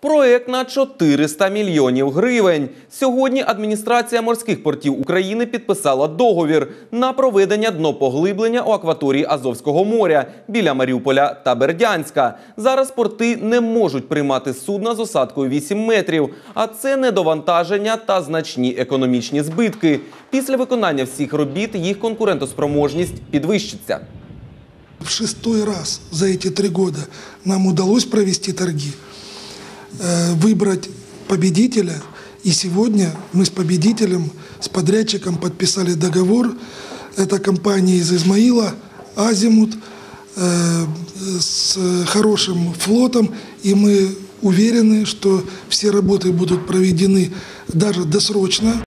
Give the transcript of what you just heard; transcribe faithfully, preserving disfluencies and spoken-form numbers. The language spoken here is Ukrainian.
Проект на чотириста мільйонів гривень. Сьогодні адміністрація морських портів України підписала договір на проведення днопоглиблення у акваторії Азовського моря біля Маріуполя та Бердянська. Зараз порти не можуть приймати судна з осадкою вісім метрів, а це недовантаження та значні економічні збитки. Після виконання всіх робіт їх конкурентоспроможність підвищиться. В шестой раз за эти три года нам удалось провести торги, выбрать победителя. И сегодня мы с победителем, с подрядчиком подписали договор. Это компания из Измаила, Азимут, с хорошим флотом. И мы уверены, что все работы будут проведены даже досрочно.